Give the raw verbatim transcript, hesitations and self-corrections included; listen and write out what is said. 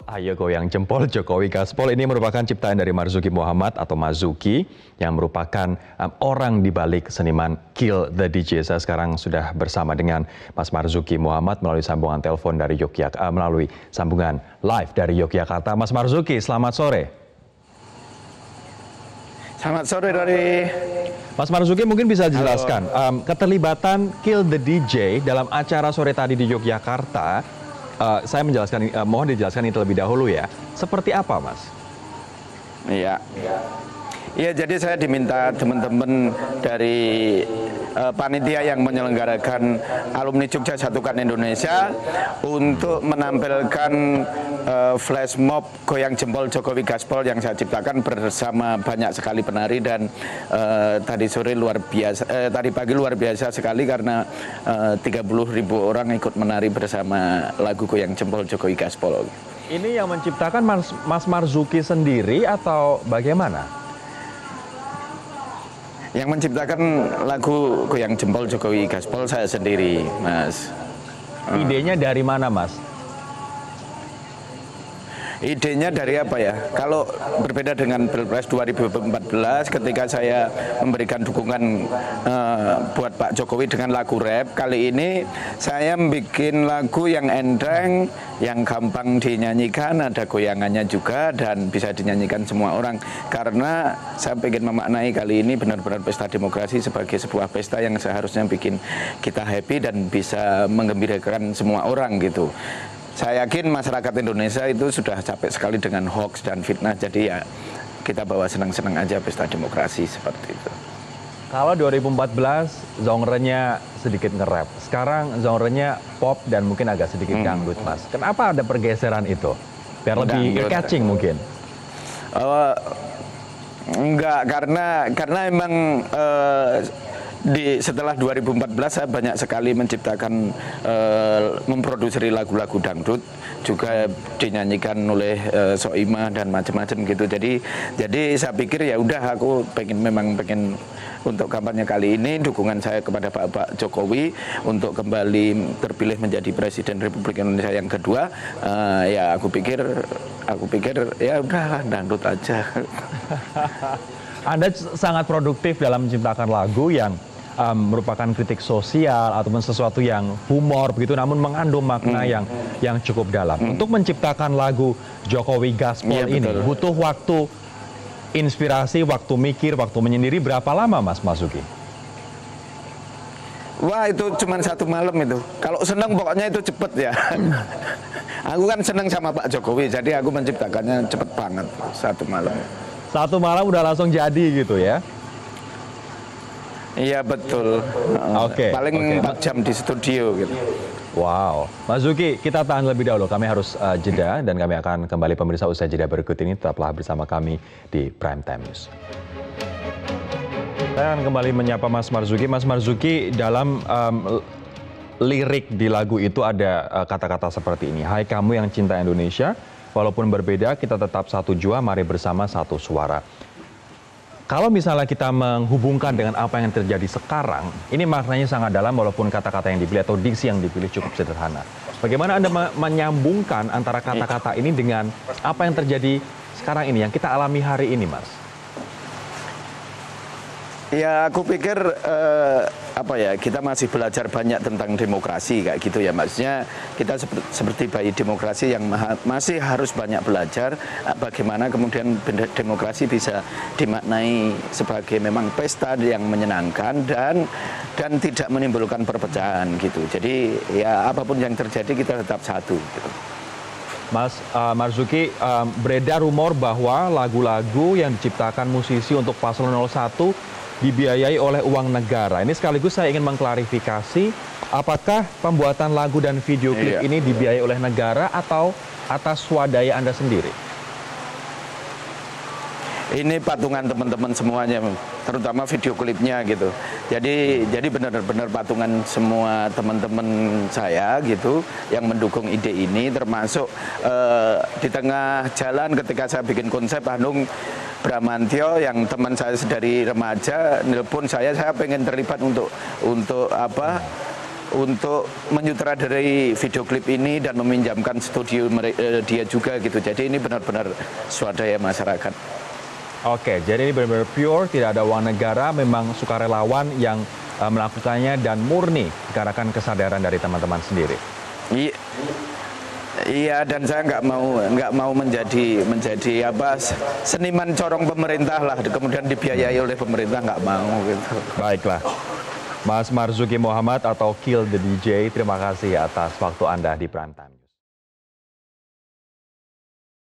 Ayo Goyang Jempol Jokowi Gaspol ini merupakan ciptaan dari Marzuki Muhammad atau Mazuki yang merupakan um, orang di balik seniman Kill the D J. Saya sekarang sudah bersama dengan Mas Marzuki Muhammad melalui sambungan telepon dari Yogyakarta, uh, melalui sambungan live dari Yogyakarta. Mas Marzuki, selamat sore. Selamat sore dari Mas Marzuki mungkin bisa dijelaskan um, keterlibatan Kill the D J dalam acara sore tadi di Yogyakarta. Uh, saya menjelaskan, uh, mohon dijelaskan ini terlebih dahulu ya. Seperti apa, Mas? Iya, iya. Jadi saya diminta teman-teman dari uh, panitia yang menyelenggarakan alumni Jogja Satukan Indonesia untuk menampilkan uh, flash mob Goyang Jempol Jokowi Gaspol yang saya ciptakan bersama banyak sekali penari dan uh, tadi sore luar biasa, uh, tadi pagi luar biasa sekali karena uh, tiga puluh ribu orang ikut menari bersama lagu Goyang Jempol Jokowi Gaspol. Ini yang menciptakan Mas, Mas Marzuki sendiri atau bagaimana? Yang menciptakan lagu Goyang Jempol Jokowi Gaspol saya sendiri, Mas. Idenya dari mana, Mas? Idenya dari apa ya? Kalau berbeda dengan Pilpres dua ribu empat belas ketika saya memberikan dukungan uh, buat Pak Jokowi dengan lagu rap, kali ini saya bikin lagu yang enteng, yang gampang dinyanyikan, ada goyangannya juga dan bisa dinyanyikan semua orang. Karena saya ingin memaknai kali ini benar-benar pesta demokrasi sebagai sebuah pesta yang seharusnya bikin kita happy dan bisa menggembirakan semua orang gitu. Saya yakin masyarakat Indonesia itu sudah capek sekali dengan hoax dan fitnah, jadi ya kita bawa senang-senang aja pesta demokrasi seperti itu. Kalau dua ribu empat belas genre-nya sedikit nge-rap, sekarang genre-nya pop dan mungkin agak sedikit hmm. dangdut, Mas. Kenapa ada pergeseran itu? Biar lebih catching mungkin? Uh, enggak, karena karena emang uh, Di, setelah dua ribu empat belas saya banyak sekali menciptakan, uh, memproduksi lagu-lagu dangdut, juga dinyanyikan oleh uh, Soimah dan macam-macam gitu. Jadi jadi saya pikir ya udah aku pengen memang pengen untuk kampanye kali ini dukungan saya kepada Pak, Pak Jokowi untuk kembali terpilih menjadi Presiden Republik Indonesia yang kedua. Uh, ya aku pikir aku pikir ya udah dangdut aja. Anda sangat produktif dalam menciptakan lagu yang Um, merupakan kritik sosial ataupun sesuatu yang humor begitu, namun mengandung makna hmm. yang yang cukup dalam. Hmm. Untuk menciptakan lagu Jokowi Gaspol ya, ini betul. Butuh waktu, inspirasi, waktu mikir, waktu menyendiri berapa lama, Mas Marzuki? Wah, itu cuma satu malam itu. Kalau senang pokoknya itu cepet ya. Aku kan senang sama Pak Jokowi, jadi aku menciptakannya cepet banget satu malam. Satu malam udah langsung jadi gitu ya? Iya betul. Oke. Okay, paling okay. empat jam di studio gitu. Wow, Mas Zuki, kita tahan lebih dahulu. Kami harus uh, jeda dan kami akan kembali pemirsa usai jeda berikut ini. Tetaplah bersama kami di Prime Time News. Saya akan kembali menyapa Mas Marzuki. Mas Marzuki, dalam um, lirik di lagu itu ada kata-kata uh, seperti ini. Hai kamu yang cinta Indonesia, walaupun berbeda kita tetap satu jua, mari bersama satu suara. Kalau misalnya kita menghubungkan dengan apa yang terjadi sekarang, ini maknanya sangat dalam walaupun kata-kata yang dipilih atau diksi yang dipilih cukup sederhana. Bagaimana Anda menyambungkan antara kata-kata ini dengan apa yang terjadi sekarang ini, yang kita alami hari ini, Mas? Ya, aku pikir eh, apa ya, kita masih belajar banyak tentang demokrasi kayak gitu ya, maksudnya kita seperti, seperti bayi demokrasi yang ma masih harus banyak belajar bagaimana kemudian demokrasi bisa dimaknai sebagai memang pesta yang menyenangkan dan dan tidak menimbulkan perpecahan gitu. Jadi ya apapun yang terjadi kita tetap satu gitu. Mas uh, Marzuki, um, beredar rumor bahwa lagu-lagu yang diciptakan musisi untuk paslon nol satu dibiayai oleh uang negara. Ini sekaligus saya ingin mengklarifikasi, apakah pembuatan lagu dan video klip iya. ini dibiayai oleh negara atau atas swadaya Anda sendiri? Ini patungan teman-teman semuanya, terutama video klipnya gitu. Jadi jadi benar-benar patungan semua teman-teman saya gitu yang mendukung ide ini, termasuk uh, di tengah jalan ketika saya bikin konsep Hanung Bramantyo yang teman saya dari remaja nelpon saya, saya pengen terlibat untuk untuk apa untuk menyutradarai video klip ini dan meminjamkan studio dia juga gitu. Jadi ini benar-benar swadaya masyarakat. Oke, jadi ini benar-benar pure, tidak ada uang negara, memang sukarelawan yang uh, melakukannya dan murni dikarenakan kesadaran dari teman-teman sendiri. Iya, iya dan saya nggak mau nggak mau menjadi menjadi apa seniman corong pemerintah lah, kemudian dibiayai oleh pemerintah, nggak mau gitu. Baiklah. Mas Marzuki Muhammad atau Kill the D J, terima kasih atas waktu Anda di Prime Time.